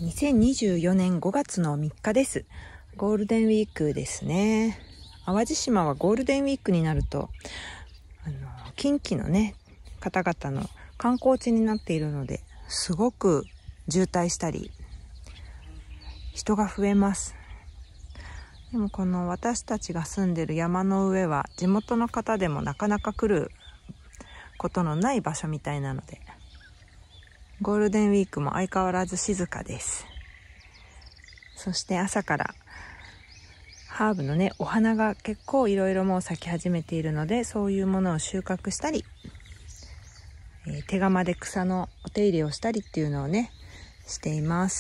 2024年5月の3日です。ゴールデンウィークですね。淡路島はゴールデンウィークになると近畿のね方々の観光地になっているので、すごく渋滞したり人が増えます。でもこの私たちが住んでる山の上は地元の方でもなかなか来ることのない場所みたいなので、ゴールデンウィークも相変わらず静かです。そして朝からハーブのねお花が結構いろいろもう咲き始めているので、そういうものを収穫したり、手釜で草のお手入れをしたりっていうのをねしています。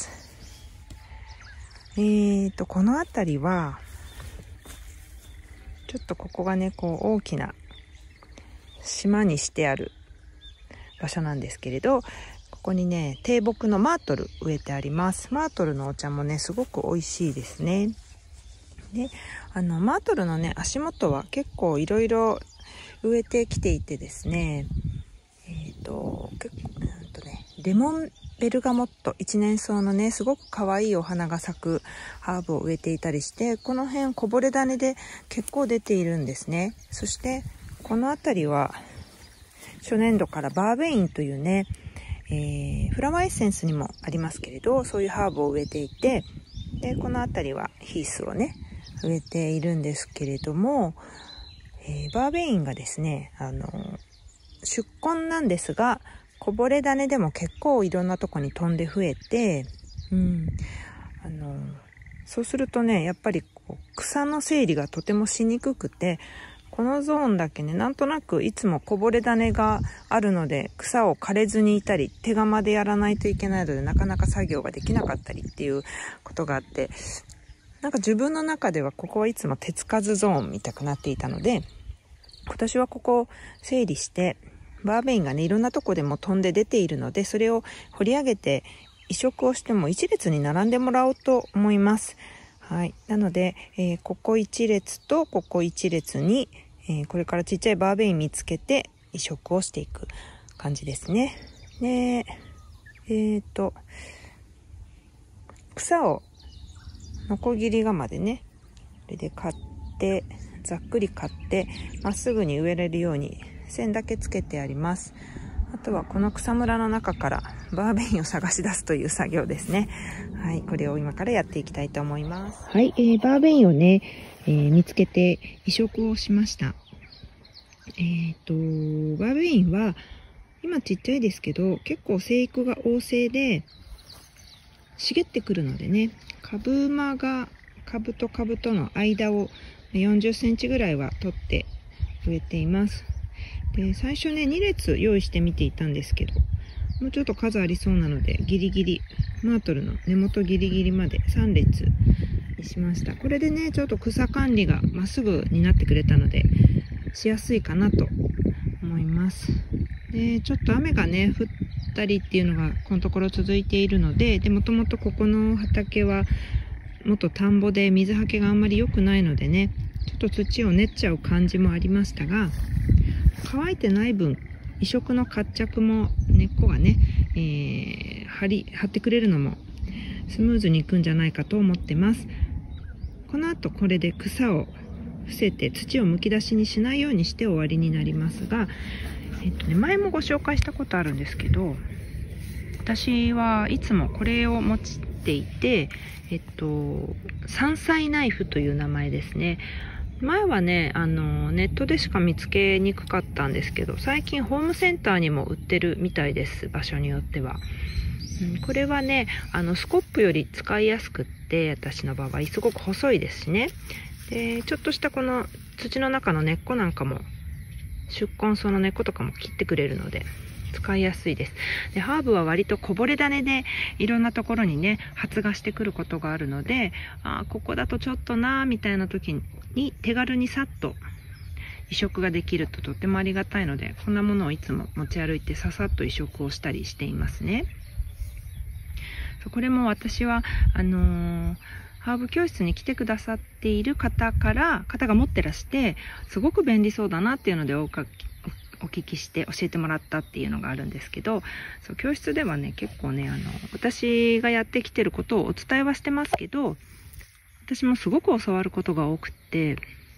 この辺りはちょっとここがねこう大きな島にしてある場所なんですけれど、ここにね低木のマートル植えてあります。マートルのお茶もねすごく美味しいですね。でマートルのね足元は結構いろいろ植えてきていてですね、レモンベルガモット一年草のねすごく可愛いお花が咲くハーブを植えていたりして、この辺こぼれ種で結構出ているんですね。そしてこの辺りは初年度からバーベインというね、フラワーエッセンスにもありますけれど、そういうハーブを植えていて、でこの辺りはヒースをね植えているんですけれども、バーベインがですね宿根なんですが、こぼれ種でも結構いろんなとこに飛んで増えて、そうするとねやっぱりこう草の整理がとてもしにくくて、このゾーンだけねなんとなくいつもこぼれ種があるので草を枯れずにいたり、手釜でやらないといけないのでなかなか作業ができなかったりっていうことがあって、なんか自分の中ではここはいつも手つかずゾーンみたくなっていたので、今年はここを整理してバーベインがねいろんなとこでも飛んで出ているので、それを掘り上げて移植をしても一列に並んでもらおうと思います。はい、なので、ここ1列とここ1列に、これからちっちゃいバーベイン見つけて移植をしていく感じですね。で、草をノコギリ鎌でねこれで買ってざっくり買ってまっすぐに植えれるように線だけつけてあります。あとはこの草むらの中からバーベインを探し出すという作業ですね。はい、これを今からやっていきたいと思います。はい、バーベインをね、見つけて移植をしました。バーベインは今ちっちゃいですけど結構生育が旺盛で茂ってくるのでね、株と株との間を40センチぐらいは取って植えています。で最初ね2列用意してみていたんですけど、もうちょっと数ありそうなのでギリギリマートルの根元ギリギリまで3列にしました。これでねちょっと草管理がまっすぐになってくれたのでしやすいかなと思います。でちょっと雨がね降ったりっていうのがこのところ続いているので、もともとここの畑は元田んぼで水はけがあんまり良くないのでね、ちょっと土を練っちゃう感じもありましたが、乾いてない分移植の活着も根っこがね、張ってくれるのもスムーズにいくんじゃないかと思ってます。この後これで草を伏せて土をむき出しにしないようにして終わりになりますが、前もご紹介したことあるんですけど、私はいつもこれを持っていて、山菜ナイフという名前ですね。前はねネットでしか見つけにくかったんですけど、最近ホームセンターにも売ってるみたいです、場所によっては。これはねスコップより使いやすくって、私の場合すごく細いですしね。でちょっとしたこの土の中の根っこなんかも、宿根草の根っことかも切ってくれるので使いやすいです。でハーブは割とこぼれ種でいろんなところにね発芽してくることがあるので、ここだとちょっとなーみたいな時に手軽にさっと移植ができるととってもありがたいので、こんなものをいつも持ち歩いてささっと移植をしたりしていますね。これも私はハーブ教室に来てくださっている方が持ってらしてすごく便利そうだなっていうのでおお聞きして教えてもらったっていうのがあるんですけど、そう、教室ではね、結構ね、私がやってきてることをお伝えはしてますけど、私もすごく教わることが多くって、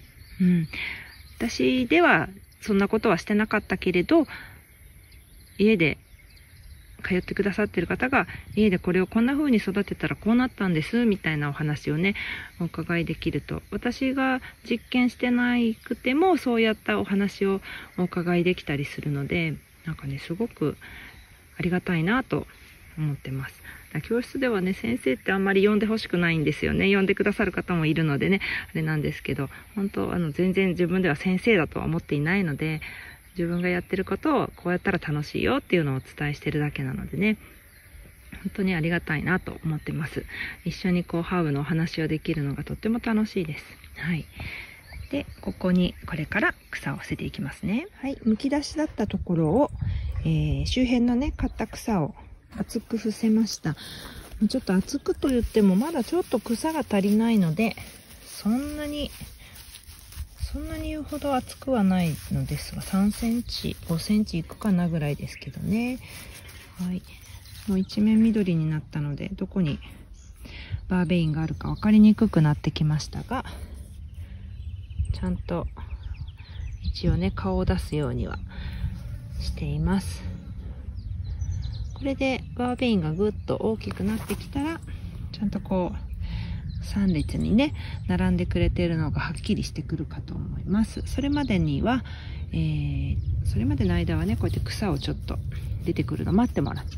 私ではそんなことはしてなかったけれど、家で通ってくださってる方が、家でこれをこんな風に育てたらこうなったんです、みたいなお話をね、お伺いできると、私が実験してなくても、そうやったお話をお伺いできたりするので、なんかね、すごくありがたいなと思ってます。教室ではね、先生ってあんまり呼んでほしくないんですよね。呼んでくださる方もいるのでね、あれなんですけど、本当全然自分では先生だとは思っていないので、自分がやってることをこうやったら楽しいよっていうのをお伝えしてるだけなのでね、本当にありがたいなと思ってます。一緒にハーブのお話をできるのがとっても楽しいです。はい。で、ここにこれから草を捨てていきますね。はい。むき出しだったところを、周辺のね、刈った草を厚く伏せました。ちょっと厚くと言ってもまだちょっと草が足りないので、そんなに言うほど厚くはないのですが、3センチ、5センチいくかなぐらいですけどね。はい。もう一面緑になったので、どこにバーベインがあるか分かりにくくなってきましたが、ちゃんと一応ね、顔を出すようにはしています。これでバーベインがぐっと大きくなってきたら、ちゃんと3列にね、並んでくれているのがはっきりしてくるかと思います。それまでには、それまでの間はね、こうやって草をちょっと出てくるの待ってもらって、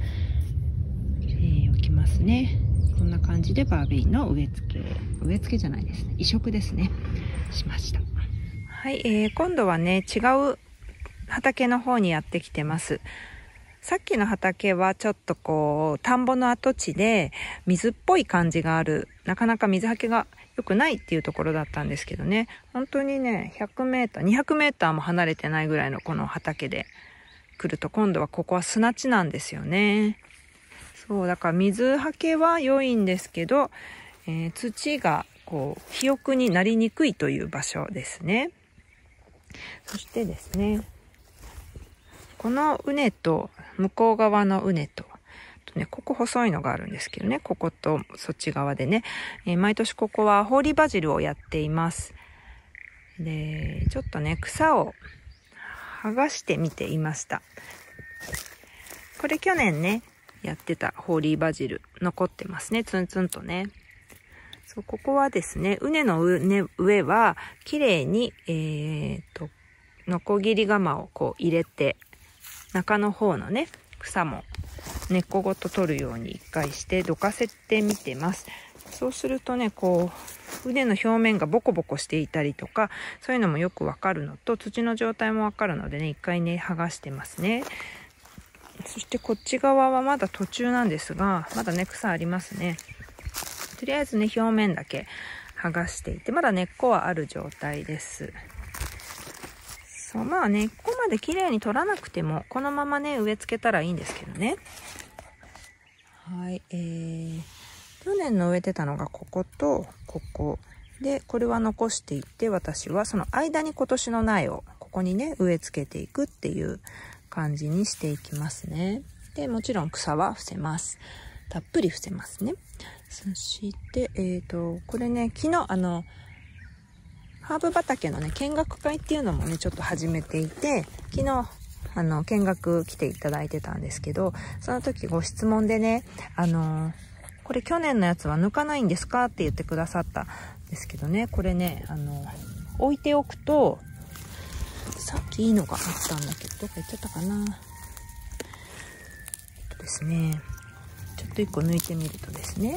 おきますね。こんな感じでバーベインの植え付けじゃないですね。移植ですね。しました。はい、今度はね、違う畑の方にやってきてます。さっきの畑はちょっと田んぼの跡地で水っぽい感じがある、なかなか水はけが良くないっていうところだったんですけどね、本当にね、100メーター、200メーターも離れてないぐらいのこの畑で来ると、今度はここは砂地なんですよね。そう、だから水はけは良いんですけど、土が肥沃になりにくいという場所ですね。そしてですね、この畝と向こう側の畝と、ここ細いのがあるんですけどね、こことそっち側でね、毎年ここはホーリーバジルをやっています。で、ちょっとね、草を剥がしてみていました。これ去年ね、やってたホーリーバジル残ってますね、ツンツンとね。そう、ここはですね、畝の上は綺麗に、ノコギリ鎌を入れて、中の方のね、草も根っこごと取るように一回してどかせてみてます。そうするとね、畝の表面がボコボコしていたりとか、そういうのもよくわかるのと、土の状態もわかるのでね、一回ね、剥がしてますね。そしてこっち側はまだ途中なんですが、まだね、草ありますね。とりあえずね、表面だけ剥がしていて、まだ根っこはある状態です。そう、まあ根っこまで綺麗に取らなくても、このままね、植え付けたらいいんですけどね。はい、去年の植えてたのがこことここで、これは残していって、私はその間に今年の苗をここにね、植え付けていくっていう感じにしていきますね。で、もちろん草は伏せます。たっぷり伏せますね。そして、これね、昨日ハーブ畑のね、見学会っていうのもね、ちょっと始めていて、昨日、見学来ていただいてたんですけど、その時ご質問でね、これ去年のやつは抜かないんですかって言ってくださったんですけどね、これね、置いておくと、さっきいいのがあったんだけど、どっか行っちゃったかな。ですね、ちょっと一個抜いてみるとですね、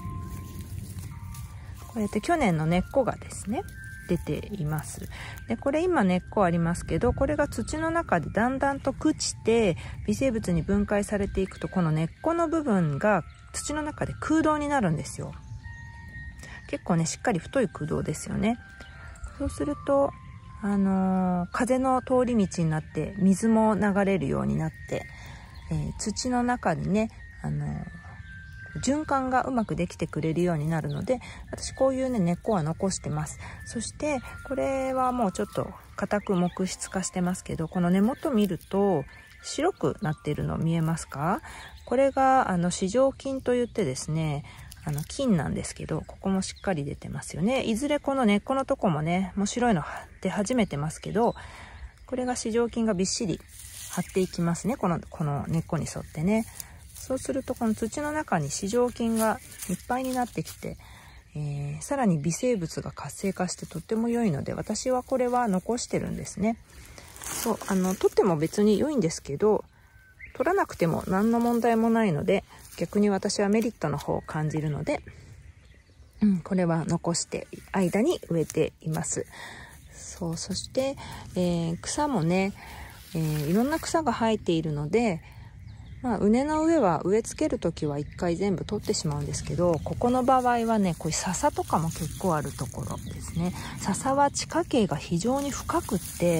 こうやって去年の根っこがですね、出ています。で、これ今根っこありますけど、これが土の中でだんだんと朽ちて微生物に分解されていくと、この根っこの部分が土の中で空洞になるんですよ。結構ね、しっかり太い空洞ですよね。そうすると風の通り道になって水も流れるようになって、土の中にね、 循環がうまくできてくれるようになるので、私こういうね根っこは残してます。そしてこれはもうちょっと硬く木質化してますけど、この根元見ると白くなっているの見えますか？これが糸状菌といってですね、菌なんですけど、ここもしっかり出てますよね。いずれこの根っこのとこもね、もう白いの出始めてますけど、これが糸状菌がびっしり張っていきますね、この根っこに沿ってね。そうするとこの土の中に糸状菌がいっぱいになってきて、さらに微生物が活性化してとっても良いので、私はこれは残してるんですね。そう、取っても別に良いんですけど、取らなくても何の問題もないので、逆に私はメリットの方を感じるので、これは残して間に植えています。そう、そして、草もね、いろんな草が生えているので、畝の上は植え付けるときは一回全部取ってしまうんですけど、ここの場合はね、こういう笹とかも結構あるところですね。笹は地下茎が非常に深くって、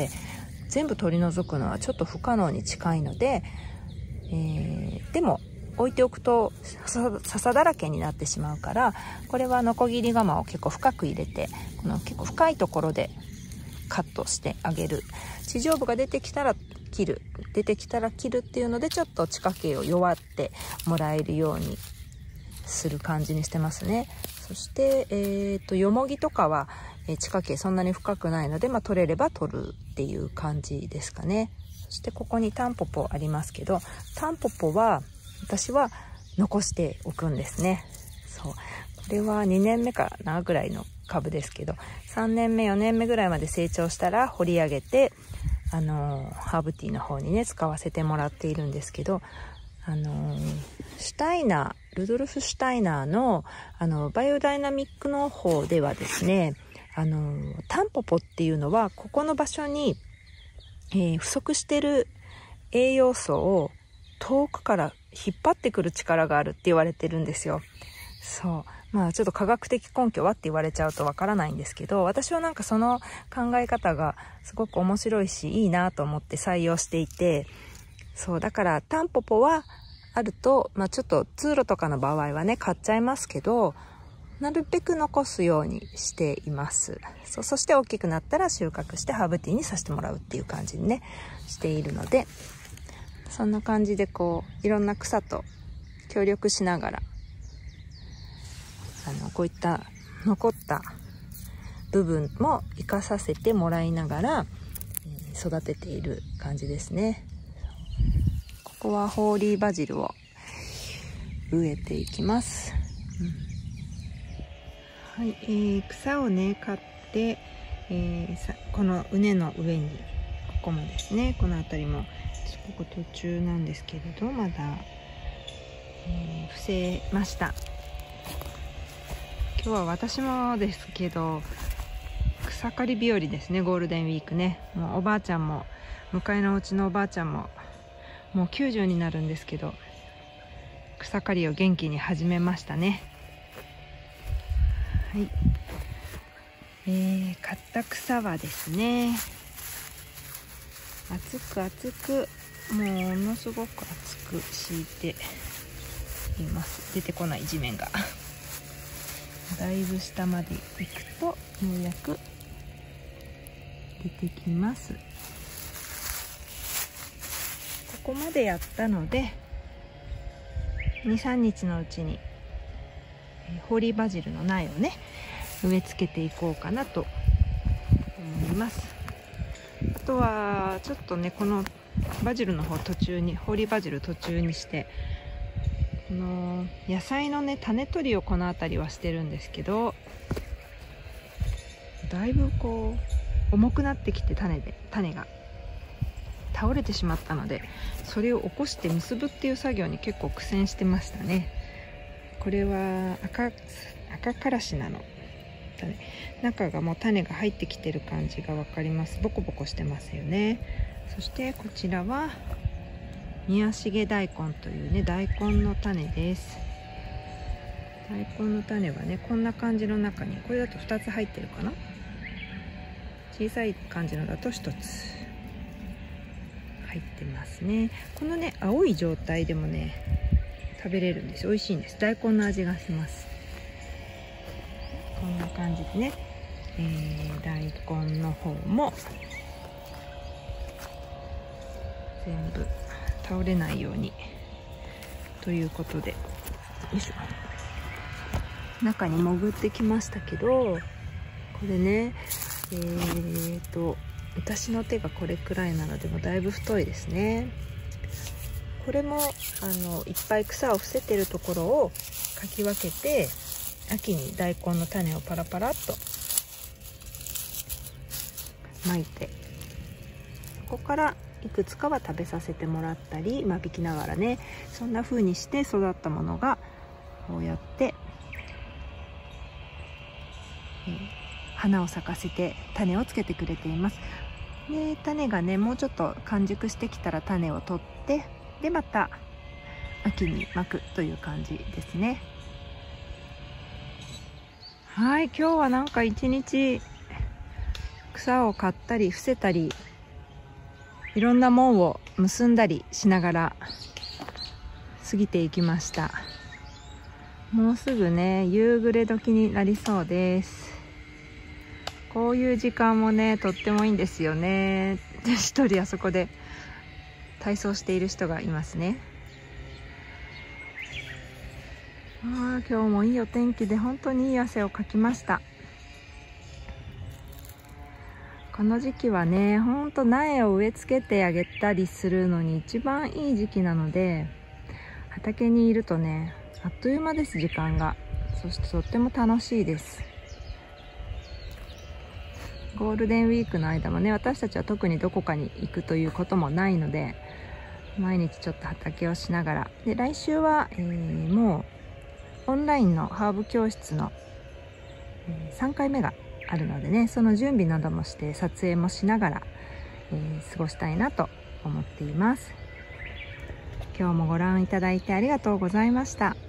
全部取り除くのはちょっと不可能に近いので、でも置いておくと笹だらけになってしまうから、これはノコギリ鎌を結構深く入れて、この結構深いところでカットしてあげる。地上部が出てきたら切る、出てきたら切るっていうので、ちょっと地下茎を弱ってもらえるようにする感じにしてますね。そしてよもぎとかは地下茎そんなに深くないので、取れれば取るっていう感じですかね。そしてここにタンポポありますけど、タンポポは私は残しておくんですね。そう、これは2年目かなぐらいの株ですけど、3年目4年目ぐらいまで成長したら掘り上げて、ハーブティーの方にね使わせてもらっているんですけど、ルドルフ・シュタイナーのバイオダイナミックの方ではですね、タンポポっていうのはここの場所に不足してる栄養素を遠くから引っ張ってくる力があるって言われてるんですよ。そう、ちょっと科学的根拠はって言われちゃうとわからないんですけど、私はなんかその考え方がすごく面白いしいいなと思って採用していて、そうだからタンポポはあると、ちょっと通路とかの場合はね買っちゃいますけど、なるべく残すようにしています。そして大きくなったら収穫してハーブティーにさせてもらうっていう感じにねしているので、そんな感じでいろんな草と協力しながら、こういった残った部分も生かさせてもらいながら、育てている感じですね。ここはホーリーバジルを植えていきます。はい、草をね買って、この畝の上にここもですね、この辺りもここ途中なんですけれど、まだ、伏せました。今日は私もですけど草刈り日和ですね。ゴールデンウィークね、もうおばあちゃんも、向かいのお家のおばあちゃんももう90になるんですけど、草刈りを元気に始めましたね。はい、刈った草はですね、厚くものすごく厚く敷いています。出てこない地面がだいぶ下まで行くとようやく出てきます。ここまでやったので 2,3 日のうちにホーリーバジルの苗をね植え付けていこうかなと思います。あとはちょっとね、このバジルの方ホーリーバジル途中にして、この野菜のね種取りをこの辺りはしてるんですけど、だいぶ重くなってきて種が倒れてしまったので、それを起こして結ぶっていう作業に結構苦戦してましたね。これは赤からしなの種、中がもう種が入ってきてる感じが分かります。ボコボコしてますよね。そしてこちらは宮重大根というね大根の種です。大根の種はねこんな感じの中に、これだと2つ入ってるかな、小さい感じのだと1つ入ってますね。このね青い状態でもね食べれるんです。美味しいんです。大根の味がします。こんな感じでね、大根の方も全部倒れないようにということで、よいしょ、中に潜ってきましたけど、これね、私の手がこれくらいなのでもだいぶ太いですね。これもいっぱい草を伏せてるところをかき分けて、秋に大根の種をパラパラっと巻いて、ここからいくつかは食べさせてもらったり、間引きながらね、そんな風にして育ったものがこうやって花を咲かせて種をつけてくれています。で、種がねもうちょっと完熟してきたら種を取って、でまた秋に巻くという感じですね。はい、今日はなんか一日草を刈ったり伏せたり、いろんな門を結んだりしながら過ぎていきました。もうすぐね夕暮れ時になりそうです。こういう時間もねとってもいいんですよね。一人あそこで体操している人がいますね。今日もいいお天気で本当にいい汗をかきました。この時期はね、ほんと苗を植え付けてあげたりするのに一番いい時期なので、畑にいるとねあっという間です、時間が。そしてとっても楽しいです。ゴールデンウィークの間もね、私たちは特にどこかに行くということもないので、毎日ちょっと畑をしながらで、来週は、もうオンラインのハーブ教室の、3回目があるのでね、その準備などもして撮影もしながら、過ごしたいなと思っています。今日もご覧いただいてありがとうございました。